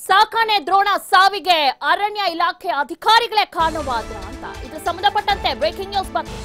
ಸಾಕಾಣೆ ದ್ರೋಣ ಸಾವಿಗೆ ಅರಣ್ಯ ಇಲಾಖೆ ಅಧಿಕಾರಿಗಳೇ ಕಾರಣವಾದ್ರ ಅಂತ ಇದು ಸಂಬಂಧಪಟ್ಟಂತೆ ಬ್ರೇಕಿಂಗ್ ನ್ಯೂಸ್ ಬಂದಿದೆ.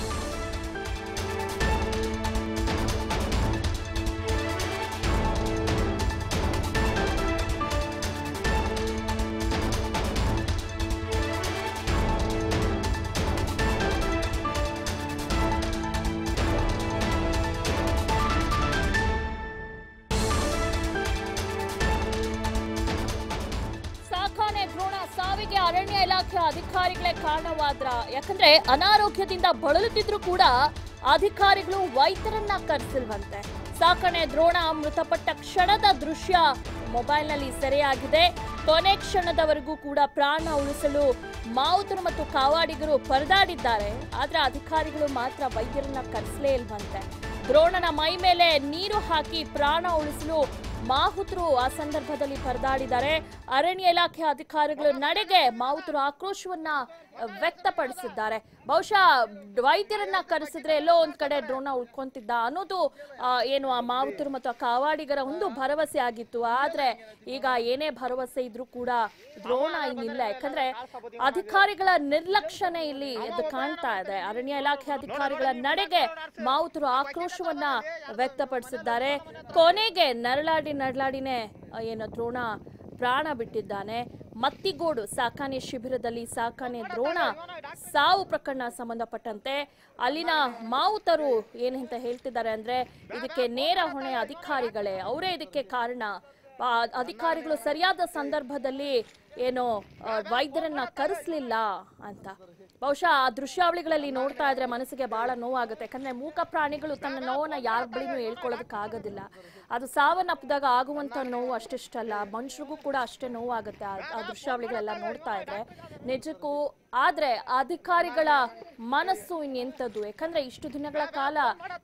ದ್ರೋಣ ಸಾವಿಗೆ ಅರಣ್ಯ ಇಲಾಖೆ ಅಧಿಕಾರಿಗಳೇ ಕಾರಣವಾದ್ರ ಯಾಕಂದ್ರೆ ಅನಾರೋಗ್ಯದಿಂದ ಬಳಲುತ್ತಿದ್ರು ಕೂಡ ಅಧಿಕಾರಿಗಳು ವೈದ್ಯರನ್ನ ಕರೆಸಿಲ್ವಂತೆ. ಸಾಕಣೆ ದ್ರೋಣ ಮೃತಪಟ್ಟ ಕ್ಷಣದ ದೃಶ್ಯ ಮೊಬೈಲ್ನಲ್ಲಿ ಸೆರೆಯಾಗಿದೆ. ಕೊನೆ ಕ್ಷಣದವರೆಗೂ ಕೂಡ ಪ್ರಾಣ ಉಳಿಸಲು ಮಾವುತರು ಮತ್ತು ಕಾವಾಡಿಗರು ಪರದಾಡಿದ್ದಾರೆ. ಆದ್ರೆ ಅಧಿಕಾರಿಗಳು ಮಾತ್ರ ವೈದ್ಯರನ್ನ ಕರೆಸಲೇ ಇಲ್ವಂತೆ. ದ್ರೋಣನ ಮೈ ಮೇಲೆ ನೀರು ಹಾಕಿ ಪ್ರಾಣ ಉಳಿಸಲು ಮಾವುತರು ಆ ಸಂದರ್ಭದಲ್ಲಿ ಪರದಾಡಿದ್ದಾರೆ. ಅರಣ್ಯ ಇಲಾಖೆ ಅಧಿಕಾರಿಗಳ ನಡೆಗೆ ಮಾವುತರು ಆಕ್ರೋಶವನ್ನ ವ್ಯಕ್ತಪಡಿಸಿದ್ದಾರೆ. ಬಹುಶಃ ವೈದ್ಯರನ್ನ ಕರೆಸಿದ್ರೆ ಎಲ್ಲೋ ಒಂದ್ ಕಡೆ ದ್ರೋಣ ಉಳ್ಕೊಂತಿದ್ದ ಅನ್ನೋದು ಏನು ಆ ಮಾವುತರು ಮತ್ತು ಆ ಕಾವಾಡಿಗರ ಒಂದು ಭರವಸೆ ಆಗಿತ್ತು. ಆದ್ರೆ ಈಗ ಏನೇ ಭರವಸೆ ಇದ್ರೂ ಕೂಡ ದ್ರೋಣ ಇನ್ನಿಲ್ಲ. ಯಾಕಂದ್ರೆ ಅಧಿಕಾರಿಗಳ ನಿರ್ಲಕ್ಷ್ಯನೇ ಇಲ್ಲಿ ಎದ್ದು ಕಾಣ್ತಾ ಇದೆ. ಅರಣ್ಯ ಇಲಾಖೆ ಅಧಿಕಾರಿಗಳ ನಡೆಗೆ ಮಾವುತರು ಆಕ್ರೋಶವನ್ನ ವ್ಯಕ್ತಪಡಿಸಿದ್ದಾರೆ. ಕೊನೆಗೆ ನರಳಾಡಿನೇ ಏನು ದ್ರೋಣ ಪ್ರಾಣ ಬಿಟ್ಟಿದ್ದಾನೆ. ಮತ್ತಿಗೋಡು ಸಾಕಾಣೆ ಶಿಬಿರದಲ್ಲಿ ಸಾಕಾಣೆ ದ್ರೋಣ ಸಾವು ಪ್ರಕರಣ ಸಂಬಂಧಪಟ್ಟಂತೆ ಅಲ್ಲಿನ ಮಾವುತರು ಏನಂತ ಹೇಳ್ತಿದ್ದಾರೆ ಅಂದ್ರೆ ಇದಕ್ಕೆ ನೇರ ಹೊಣೆ ಅಧಿಕಾರಿಗಳೇ, ಅವರೇ ಇದಕ್ಕೆ ಕಾರಣ. ಅಧಿಕಾರಿಗಳು ಸರಿಯಾದ ಸಂದರ್ಭದಲ್ಲಿ ಏನು ವೈದ್ಯರನ್ನ ಕರೆಸಲಿಲ್ಲ ಅಂತ. ಬಹುಶಃ ಆ ದೃಶ್ಯಾವಳಿಗಳಲ್ಲಿ ನೋಡ್ತಾ ಇದ್ರೆ ಮನಸ್ಸಿಗೆ ಬಹಳ ನೋವಾಗುತ್ತೆ. ಯಾಕಂದ್ರೆ ಮೂಕ ಪ್ರಾಣಿಗಳು ತನ್ನ ನೋವನ್ನ ಯಾರ ಬಳಿನೂ ಹೇಳ್ಕೊಳ್ಳೋದಕ್ಕಾಗೋದಿಲ್ಲ. ಅದು ಸಾವನ್ನಪ್ಪಿದಾಗ ಆಗುವಂತ ನೋವು ಅಷ್ಟಿಷ್ಟಲ್ಲ, ಮನುಷ್ಯರಿಗೂ ಕೂಡ ಅಷ್ಟೇ ನೋವಾಗುತ್ತೆ ಆ ದೃಶ್ಯಾವಳಿಗಳೆಲ್ಲ ನೋಡ್ತಾ ಇದ್ರೆ ನಿಜಕ್ಕೂ. ಆದ್ರೆ ಅಧಿಕಾರಿಗಳ ಮನಸ್ಸು ಇನ್ನೆಂಥದ್ದು. ಯಾಕಂದ್ರೆ ಇಷ್ಟು ದಿನಗಳ ಕಾಲ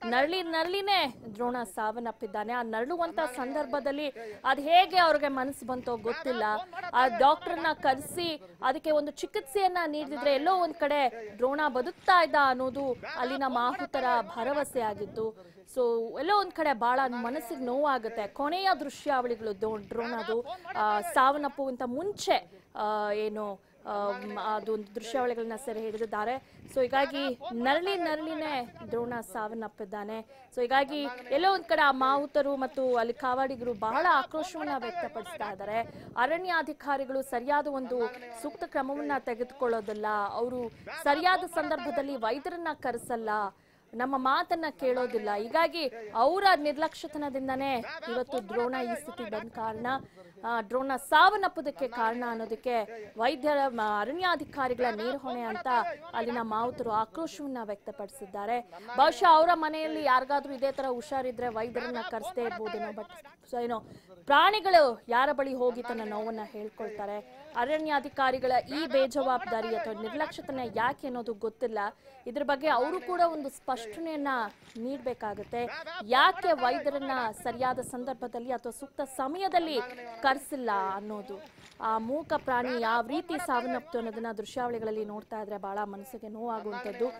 ನರಳಿನೇ ದ್ರೋಣ ಸಾವನ್ನಪ್ಪಿದ್ದಾನೆ. ಆ ನರಳುವಂತ ಸಂದರ್ಭದಲ್ಲಿ ಅದ್ ಹೇಗೆ ಅವ್ರಿಗೆ ಮನಸ್ಸು ಬಂತೋ ಗೊತ್ತಿಲ್ಲ. ಆ ಡಾಕ್ಟರ್ನ ಕರೆಸಿ ಅದಕ್ಕೆ ಒಂದು ಚಿಕಿತ್ಸೆಯನ್ನ ನೀಡಿದ್ರೆ ಎಲ್ಲೋ ಒಂದ್ ಕಡೆ ದ್ರೋಣ ಬದುಕ್ತಾ ಇದ್ದ ಅನ್ನೋದು ಅಲ್ಲಿನ ಮಾಹುತರ ಭರವಸೆ ಆಗಿತ್ತು. ಸೊ ಎಲ್ಲೋ ಒಂದ್ ಕಡೆ ಬಹಳ ಮನಸ್ಸಿಗೆ ನೋವಾಗುತ್ತೆ. ಕೊನೆಯ ದೃಶ್ಯಾವಳಿಗಳು ದ್ರೋಣದು ಸಾವನ್ನಪ್ಪುವಂತ ಮುಂಚೆ ಏನು ಅದೊಂದು ದೃಶ್ಯಾವಳಿಗಳನ್ನ ಸೆರೆ ಹಿಡಿದಿದ್ದಾರೆ. ಸೊ ಹೀಗಾಗಿ ನರಳಿನೇ ದ್ರೋಣ ಸಾವನ್ನಪ್ಪಿದ್ದಾನೆ. ಸೊ ಹೀಗಾಗಿ ಎಲ್ಲೋ ಒಂದ್ ಕಡೆ ಆ ಮಾವುತರು ಮತ್ತು ಅಲ್ಲಿ ಕಾವಾಡಿಗರು ಬಹಳ ಆಕ್ರೋಶವನ್ನ ವ್ಯಕ್ತಪಡಿಸ್ತಾ ಇದ್ದಾರೆ. ಅರಣ್ಯಾಧಿಕಾರಿಗಳು ಸರಿಯಾದ ಒಂದು ಸೂಕ್ತ ಕ್ರಮವನ್ನ ತೆಗೆದುಕೊಳ್ಳೋದಿಲ್ಲ, ಅವರು ಸರಿಯಾದ ಸಂದರ್ಭದಲ್ಲಿ ವೈದ್ಯರನ್ನ ಕರೆಸಲ್ಲ, ನಮ್ಮ ಮಾತನ್ನ ಕೇಳೋದಿಲ್ಲ. ಹೀಗಾಗಿ ಅವರ ನಿರ್ಲಕ್ಷ್ಯತನದಿಂದನೇ ಇವತ್ತು ದ್ರೋಣ ಈ ಸ್ಥಿತಿ ಬಂದ ಕಾರಣ, ದ್ರೋಣ ಸಾವನ್ನಪ್ಪೋದಕ್ಕೆ ಕಾರಣ ಅನ್ನೋದಕ್ಕೆ ವೈದ್ಯರ ಅರಣ್ಯಾಧಿಕಾರಿಗಳ ನೇರ ಹೊಣೆ ಅಂತ ಅಲ್ಲಿನ ಮಾವುತರು ಆಕ್ರೋಶವನ್ನ ವ್ಯಕ್ತಪಡಿಸಿದ್ದಾರೆ. ಬಹುಶಃ ಅವರ ಮನೆಯಲ್ಲಿ ಯಾರಿಗಾದ್ರೂ ಇದೇ ತರ ಹುಷಾರಿದ್ರೆ ವೈದ್ಯರನ್ನ ಕರೆಸದೇ ಇರ್ಬೋದೇನೋ. ಬಟ್ ಏನೋ ಪ್ರಾಣಿಗಳು ಯಾರ ಬಳಿ ಹೋಗಿ ತನ್ನ ನೋವನ್ನ ಹೇಳ್ಕೊಳ್ತಾರೆ. ಅರಣ್ಯಾಧಿಕಾರಿಗಳ ಈ ಬೇಜವಾಬ್ದಾರಿ ಅಥವಾ ನಿರ್ಲಕ್ಷ್ಯತನ ಯಾಕೆ ಅನ್ನೋದು ಗೊತ್ತಿಲ್ಲ. ಇದ್ರ ಬಗ್ಗೆ ಅವರು ಕೂಡ ಒಂದು ಸ್ಪಷ್ಟನೆಯನ್ನ ನೀಡಬೇಕಾಗುತ್ತೆ. ಯಾಕೆ ವೈದ್ಯರನ್ನ ಸರಿಯಾದ ಸಂದರ್ಭದಲ್ಲಿ ಅಥವಾ ಸೂಕ್ತ ಸಮಯದಲ್ಲಿ ಕರೆಸಿಲ್ಲ ಅನ್ನೋದು. ಆ ಮೂಕ ಪ್ರಾಣಿ ಯಾವ ರೀತಿ ಸಾವನ್ನಪ್ತು ಅನ್ನೋದನ್ನ ದೃಶ್ಯಾವಳಿಗಳಲ್ಲಿ ನೋಡ್ತಾ ಇದ್ರೆ ಬಹಳ ಮನಸ್ಸಿಗೆ ನೋವಾಗುವಂಥದ್ದು.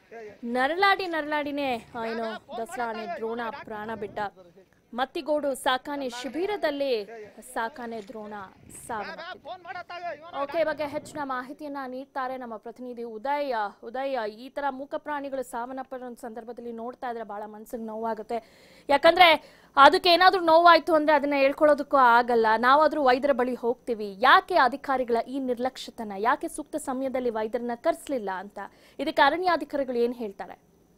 ನರಳಾಡಿನೇ ಏನು ದಸರಾ ಆನೆ ದ್ರೋಣ ಪ್ರಾಣ ಬಿಟ್ಟ. ಮತ್ತಿಗೋಡು ಸಾಕಾಣೆ ಶಿಬಿರದಲ್ಲಿ ಸಾಕಾಣೆ ದ್ರೋಣ ಸಾವನ್ನಪ್ಪಿದೆ. ಬಗ್ಗೆ ಹೆಚ್ಚಿನ ಮಾಹಿತಿಯನ್ನ ನೀಡ್ತಾರೆ ನಮ್ಮ ಪ್ರತಿನಿಧಿ ಉದಯ್. ಈ ತರ ಮೂಕ ಪ್ರಾಣಿಗಳು ಸಾವನ್ನಪ್ಪಿರೋ ಸಂದರ್ಭದಲ್ಲಿ ನೋಡ್ತಾ ಇದ್ರೆ ಬಹಳ ಮನಸ್ಸಿಗೆ ನೋವಾಗುತ್ತೆ. ಯಾಕಂದ್ರೆ ಅದಕ್ಕೆ ಏನಾದ್ರೂ ನೋವಾಯ್ತು ಅಂದ್ರೆ ಅದನ್ನ ಹೇಳ್ಕೊಳ್ಳೋದಕ್ಕೂ ಆಗಲ್ಲ. ನಾವಾದ್ರೂ ವೈದ್ಯರ ಬಳಿ ಹೋಗ್ತೀವಿ. ಯಾಕೆ ಅಧಿಕಾರಿಗಳ ಈ ನಿರ್ಲಕ್ಷ್ಯತನ, ಯಾಕೆ ಸೂಕ್ತ ಸಮಯದಲ್ಲಿ ವೈದ್ಯರನ್ನ ಕರೆಸಲಿಲ್ಲ ಅಂತ ಇದಕ್ಕೆ ಅರಣ್ಯಾಧಿಕಾರಿಗಳು ಏನ್ ಹೇಳ್ತಾರೆ?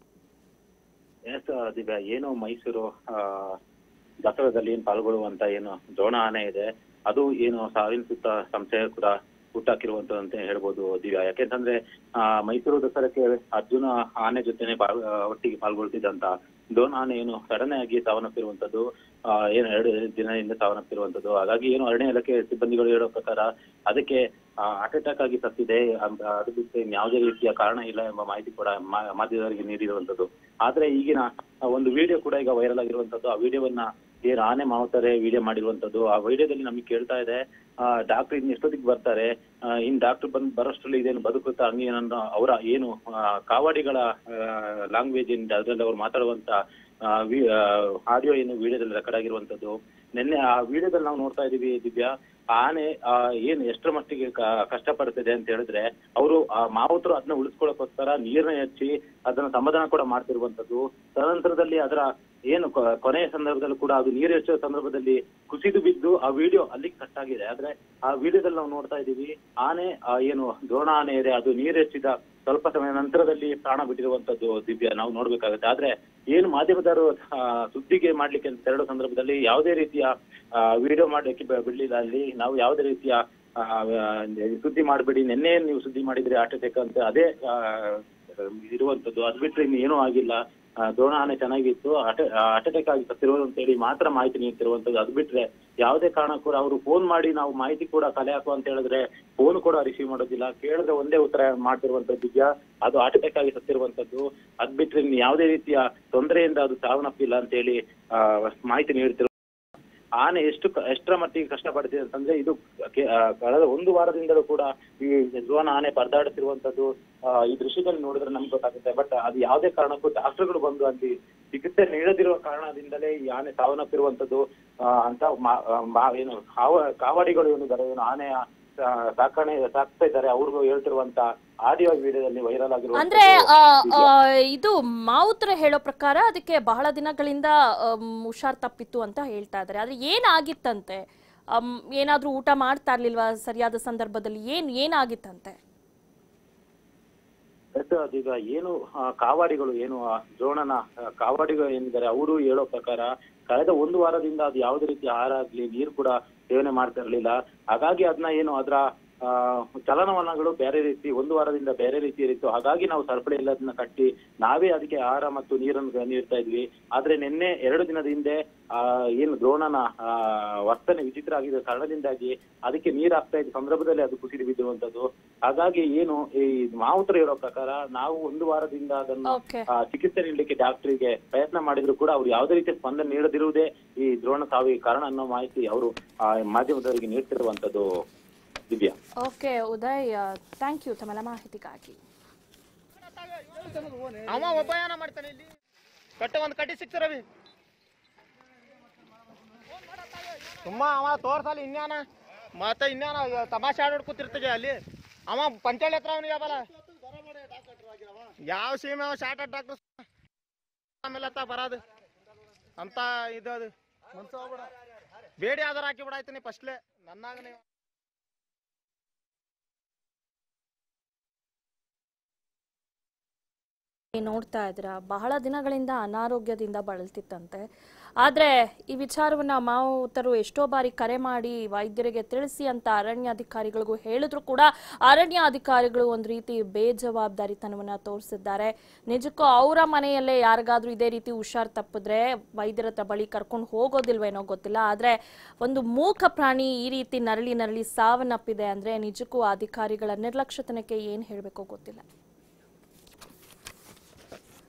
ಏನು ಮೈಸೂರು ದಸರಾದಲ್ಲಿ ಏನ್ ಪಾಲ್ಗೊಳ್ಳುವಂತ ಏನು ದ್ರೋಣ ಆನೆ ಇದೆ ಅದು ಏನು ಸಾವಿನ ಸುತ್ತ ಸಂಶಯ ಕೂಡ ಹುಟ್ಟಾಕಿರುವಂತಂತ ಹೇಳ್ಬೋದು ದಿವ್ಯಾ. ಯಾಕೆಂತಂದ್ರೆ ಮೈಸೂರು ದಸರಾಕ್ಕೆ ಅರ್ಜುನ ಆನೆ ಜೊತೆನೆ ಒಟ್ಟಿಗೆ ಪಾಲ್ಗೊಳ್ತಿದ್ದಂತ ದ್ರೋಣ ಆನೆ ಏನು ಸಡನ್ ಆಗಿ ಸಾವನ್ನಪ್ಪಿರುವಂತದ್ದು, ಏನು 2 ದಿನದಿಂದ ಸಾವನ್ನಪ್ಪಿರುವಂತದ್ದು. ಹಾಗಾಗಿ ಏನು ಅರಣ್ಯ ಇಲಾಖೆ ಸಿಬ್ಬಂದಿಗಳು ಹೇಳೋ ಪ್ರಕಾರ ಅದಕ್ಕೆ ಹಾರ್ಟ್ ಅಟ್ಯಾಕ್ ಆಗಿ ಸತ್ತಿದೆ, ಅದು ಬಿಟ್ಟು ಯಾವುದೇ ರೀತಿಯ ಕಾರಣ ಇಲ್ಲ ಎಂಬ ಮಾಹಿತಿ ಕೂಡ ಮಾಧ್ಯಮದವರಿಗೆ ನೀಡಿರುವಂತದ್ದು. ಆದ್ರೆ ಈಗಿನ ಒಂದು ವಿಡಿಯೋ ಕೂಡ ಈಗ ವೈರಲ್ ಆಗಿರುವಂತದ್ದು. ಆ ವಿಡಿಯೋವನ್ನ ಏನು ಆನೆ ಮಾವುತರೆ ವಿಡಿಯೋ ಮಾಡಿರುವಂತದ್ದು. ಆ ವಿಡಿಯೋದಲ್ಲಿ ನಮಗೆ ಕೇಳ್ತಾ ಇದೆ ಡಾಕ್ಟರ್ ಇನ್ನು ಎಷ್ಟೊತ್ತಿಗೆ ಬರ್ತಾರೆ, ಇನ್ ಡಾಕ್ಟರ್ ಬರೋಷ್ಟ್ರಲ್ಲಿ ಇದೇನು ಬದುಕುತ್ತಾ ಹಂಗೆ ಅವರ ಏನು ಕಾವಾಡಿಗಳ ಲ್ಯಾಂಗ್ವೇಜ್ ಏನಿದೆ ಅದರಲ್ಲಿ ಅವ್ರು ಮಾತಾಡುವಂತ ಆಡಿಯೋ ಏನು ವಿಡಿಯೋದಲ್ಲಿ ರೆಕಾರ್ಡ್ ಆಗಿರುವಂತದ್ದು. ನಿನ್ನೆ ಆ ವಿಡಿಯೋದಲ್ಲಿ ನಾವು ನೋಡ್ತಾ ಇದೀವಿ ದಿವ್ಯಾ, ಆನೆ ಏನ್ ಎಷ್ಟರ ಮಟ್ಟಿಗೆ ಕಷ್ಟಪಡ್ತಿದೆ ಅಂತ ಹೇಳಿದ್ರೆ ಅವರು ಮಾವುತರು ಅದನ್ನ ಉಳಿಸ್ಕೊಳ್ಳೋಕೋಸ್ಕರ ನೀರನ್ನ ಹೆಚ್ಚಿ ಅದನ್ನ ಸಮಾಧಾನ ಕೂಡ ಮಾಡ್ತಿರುವಂತದ್ದು. ತದನಂತರದಲ್ಲಿ ಅದರ ಏನು ಕೊನೆಯ ಸಂದರ್ಭದಲ್ಲೂ ಕೂಡ ಅದು ನೀರು ಹೆಚ್ಚುವ ಸಂದರ್ಭದಲ್ಲಿ ಕುಸಿದು ಬಿದ್ದು ಆ ವಿಡಿಯೋ ಅಲ್ಲಿಗೆ ಕಟ್ ಆಗಿದೆ. ಆದ್ರೆ ಆ ವಿಡಿಯೋದಲ್ಲಿ ನಾವು ನೋಡ್ತಾ ಇದೀವಿ ಆನೆ ಏನು ದ್ರೋಣ ಆನೆ ಇದೆ ಅದು ನೀರು ಹೆಚ್ಚಿದ ಸ್ವಲ್ಪ ಸಮಯ ನಂತರದಲ್ಲಿ ಪ್ರಾಣ ಬಿಟ್ಟಿರುವಂತದ್ದು ದಿವ್ಯ ನಾವು ನೋಡ್ಬೇಕಾಗುತ್ತೆ. ಆದ್ರೆ ಏನು ಮಾಧ್ಯಮದವರು ಸುದ್ದಿಗೆ ಮಾಡ್ಲಿಕ್ಕೆ ಅಂತ ತೆರಳೋ ಸಂದರ್ಭದಲ್ಲಿ ಯಾವುದೇ ರೀತಿಯ ವಿಡಿಯೋ ಮಾಡ್ಲಿಕ್ಕೆ ಬಿಡ್ಲಿಲ್ಲ. ಅಲ್ಲಿ ನಾವು ಯಾವುದೇ ರೀತಿಯ ಸುದ್ದಿ ಮಾಡಬೇಡಿ, ನಿನ್ನೆ ನೀವು ಸುದ್ದಿ ಮಾಡಿದ್ರೆ ಹಾರ್ಟ್ ಅಟ್ಯಾಕ್ ಅಂತ ಅದೇ ಇರುವಂತದ್ದು. ಅದ್ ಬಿಟ್ರೆ ಇನ್ನು ಏನೂ ಆಗಿಲ್ಲ, ದ್ರೋಣ ಆನೆ ಚೆನ್ನಾಗಿತ್ತು, ಹಾರ್ಟ್ ಅಟ್ಯಾಕ್ ಆಗಿ ಸತ್ತಿರೋದು ಅಂತ ಹೇಳಿ ಮಾತ್ರ ಮಾಹಿತಿ ನೀಡ್ತಿರುವಂತದ್ದು. ಅದು ಬಿಟ್ರೆ ಯಾವುದೇ ಕಾರಣಕ್ಕೂ ಅವರು ಫೋನ್ ಮಾಡಿ ನಾವು ಮಾಹಿತಿ ಕೂಡ ಕಲೆ ಹಾಕು ಅಂತ ಹೇಳಿದ್ರೆ ಫೋನ್ ಕೂಡ ರಿಸೀವ್ ಮಾಡೋದಿಲ್ಲ. ಕೇಳಿದ್ರೆ ಒಂದೇ ಉತ್ತರ ಮಾಡ್ತಿರುವಂತದ್ದು ಇದೆಯಾ, ಅದು ಹಾರ್ಟ್ ಅಟ್ಯಾಕ್ ಆಗಿ ಸತ್ತಿರುವಂತದ್ದು. ಅದ್ ಬಿಟ್ರೆ ಇನ್ನು ಯಾವುದೇ ರೀತಿಯ ತೊಂದರೆಯಿಂದ ಅದು ಸಾವನ್ನಪ್ಪಿಲ್ಲ ಅಂತ ಹೇಳಿ ಮಾಹಿತಿ ನೀಡ್ತಿರುವ ಆನೆ ಎಷ್ಟರ ಮಟ್ಟಿಗೆ ಕಷ್ಟಪಡ್ತಿದೆ ಅಂತಂದ್ರೆ ಇದು ಕಳೆದ ಒಂದು ವಾರದಿಂದಲೂ ಕೂಡ ಈ ದ್ರೋಣ ಆನೆ ಪರದಾಡುತ್ತಿರುವಂತದ್ದು ಈ ದೃಶ್ಯದಲ್ಲಿ ನೋಡಿದ್ರೆ ನಮ್ಗೆ ಗೊತ್ತಾಗುತ್ತೆ. ಬಟ್ ಅದು ಯಾವುದೇ ಕಾರಣಕ್ಕೂ ಡಾಕ್ಟರ್ಗಳು ಬಂದು ಅಲ್ಲಿ ಚಿಕಿತ್ಸೆ ನೀಡದಿರುವ ಕಾರಣದಿಂದಲೇ ಈ ಆನೆ ಸಾವನ್ನಪ್ಪಿರುವಂತದ್ದು ಅಂತ ಏನು ಕಾವಾಡಿಗಳು ಏನಿದ್ದಾರೆ, ಏನು ಆನೆಯ ಸಾಕ್ತಾ ಇದ್ದಾರೆ ಅವ್ರಿಗೂ ಹೇಳ್ತಿರುವಂತ ಆಡಿಯೋ ವಿಡಿಯೋದಲ್ಲಿ ವೈರಲ್ ಆಗಿರುವ ಅಂದ್ರೆ ಇದು ಮಾವುತರು ಹೇಳೋ ಪ್ರಕಾರ ಅದಕ್ಕೆ ಬಹಳ ದಿನಗಳಿಂದ ಹುಷಾರ್ ತಪ್ಪಿತ್ತು ಅಂತ ಹೇಳ್ತಾ ಇದ್ದಾರೆ. ಆದ್ರೆ ಏನಾಗಿತ್ತಂತೆ? ಏನಾದ್ರೂ ಊಟ ಮಾಡ್ತಾ ಇರ್ಲಿಲ್ವಾ ಸರಿಯಾದ ಸಂದರ್ಭದಲ್ಲಿ? ಏನಾಗಿತ್ತಂತೆ? ಅದೀಗ ಏನು ಕಾವಾಡಿಗಳು ಏನು ದ್ರೋಣನ ಕಾವಾಡಿಗಳು ಏನಿದ್ದಾರೆ ಅವರು ಹೇಳೋ ಪ್ರಕಾರ ಕಳೆದ ಒಂದು ವಾರದಿಂದ ಅದು ಯಾವುದೇ ರೀತಿ ಆಹಾರ ಆಗ್ಲಿ ನೀರು ಕೂಡ ಸೇವನೆ ಮಾಡ್ತಾ ಇರ್ಲಿಲ್ಲ. ಹಾಗಾಗಿ ಅದನ್ನ ಏನು ಅದರ ಚಲನವಲನಗಳು ಬೇರೆ ರೀತಿ ಒಂದು ವಾರದಿಂದ ಬೇರೆ ರೀತಿ ಇತ್ತು. ಹಾಗಾಗಿ ನಾವು ಸರಪಳಿ ಎಲ್ಲದನ್ನ ಕಟ್ಟಿ ನಾವೇ ಅದಕ್ಕೆ ಆಹಾರ ಮತ್ತು ನೀರನ್ನು ನೀಡ್ತಾ ಇದ್ವಿ. ಆದ್ರೆ ನಿನ್ನೆ 2 ದಿನದ ಹಿಂದೆ ಏನು ದ್ರೋಣನ ವರ್ತನೆ ವಿಚಿತ್ರ ಆಗಿದ್ದ ಕಾರಣದಿಂದಾಗಿ ಅದಕ್ಕೆ ನೀರು ಹಾಕ್ತಾ ಇದ್ದ ಸಂದರ್ಭದಲ್ಲಿ ಅದು ಕುಸಿದು ಬಿದ್ದಿರುವಂತದ್ದು. ಹಾಗಾಗಿ ಏನು ಈ ಮಾವುತರು ಹೇಳೋ ಪ್ರಕಾರ ನಾವು ಒಂದು ವಾರದಿಂದ ಅದನ್ನು ಚಿಕಿತ್ಸೆ ನೀಡಲಿಕ್ಕೆ ಡಾಕ್ಟರಿಗೆ ಪ್ರಯತ್ನ ಮಾಡಿದ್ರು ಕೂಡ ಅವ್ರು ಯಾವುದೇ ರೀತಿಯ ಸ್ಪಂದನೆ ನೀಡದಿರುವುದೇ ಈ ದ್ರೋಣ ಸಾವಿಗೆ ಕಾರಣ ಅನ್ನೋ ಮಾಹಿತಿ ಅವರು ಮಾಧ್ಯಮದವರಿಗೆ ನೀಡ್ತಿರುವಂತದ್ದು. Divya. Okay Uday, thank you ತಮ್ಮೆಲ್ಲ ಮಾಹಿತಿಗಾಗಿ. ಅವ ಒಬ್ಬ ಏನ ಮಾಡ್ತಾನೆ ಇಲ್ಲಿ ಒಂದು ಕಟ್ಟಿ ಸಿಕ್ತ ರವಿ ತುಂಬಾ ಅವ ತೋರ್ಸಲ್ಲ ಇನ್ಯಾನ ಮತ್ತೆ ಇನ್ಯಾನ ತಮಾಷೆ ಆಡೋಡ್ ಕೂತಿರ್ತದೆ ಅಲ್ಲಿ. ಅವ ಪಂಚಾಯತ್ ಹತ್ರ ಅವನಿಗೆ ಬಲ್ಲ ಯಾವ ಸೀಮೆ ಅವ ಶಾರ್ಟ್ ಡಾಕ್ಟರ್ ಆಮೇಲೆ ಬರೋದು ಅಂತ ಇದು ಅದು ಬೇಡಿ ಆಧಾರ ಹಾಕಿ ಬಿಡಾಯ್ತೀನಿ ಫಸ್ಟ್ಲೆ ನನ್ನಾಗ ನೀವು ನೋಡ್ತಾ ಇದ್ರ ಬಹಳ ದಿನಗಳಿಂದ ಅನಾರೋಗ್ಯದಿಂದ ಬಳಲ್ತಿತ್ತಂತೆ. ಆದ್ರೆ ಈ ವಿಚಾರವನ್ನ ಮಾವುತರು ಎಷ್ಟೋ ಬಾರಿ ಕರೆ ಮಾಡಿ ವೈದ್ಯರಿಗೆ ತಿಳಿಸಿ ಅಂತ ಅರಣ್ಯಾಧಿಕಾರಿಗಳಿಗೂ ಹೇಳಿದ್ರು ಕೂಡ ಅರಣ್ಯಾಧಿಕಾರಿಗಳು ಒಂದು ರೀತಿ ಬೇಜವಾಬ್ದಾರಿತನವನ್ನ ತೋರಿಸಿದ್ದಾರೆ. ನಿಜಕ್ಕೂ ಅವರ ಮನೆಯಲ್ಲೇ ಯಾರಿಗಾದ್ರೂ ಇದೇ ರೀತಿ ಹುಷಾರ್ ತಪ್ಪಿದ್ರೆ ವೈದ್ಯರ ಬಳಿ ಕರ್ಕೊಂಡು ಹೋಗೋದಿಲ್ವೇನೋ ಗೊತ್ತಿಲ್ಲ. ಆದ್ರೆ ಒಂದು ಮೂಕ ಪ್ರಾಣಿ ಈ ರೀತಿ ನರಳಿ ಸಾವನ್ನಪ್ಪಿದೆ ಅಂದ್ರೆ ನಿಜಕ್ಕೂ ಅಧಿಕಾರಿಗಳ ನಿರ್ಲಕ್ಷ್ಯತನಕ್ಕೆ ಏನ್ ಹೇಳ್ಬೇಕೋ ಗೊತ್ತಿಲ್ಲ.